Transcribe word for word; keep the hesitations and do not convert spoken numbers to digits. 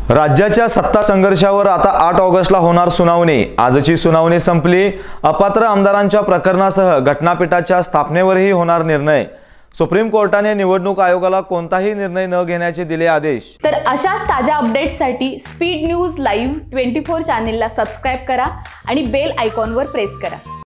राज्याच्या सत्ता संघर्षावर आता आठ ऑगस्टला होणार सुनावणी। आजची सुनावणी संपली। अपात्र आमदारांच्या प्रकरणासह घटनापीठाच्या स्थापनेवरही होणार निर्णय। सुप्रीम कोर्टाने निवडणूक आयोगाला कोणताही निर्णय न घेण्याचे दिले आदेश। तर अशाच ताज्या अपडेट्ससाठी स्पीड न्यूज लाईव्ह चोवीस चॅनेलला सबस्क्राइब करा आणि बेल आयकॉनवर प्रेस करा।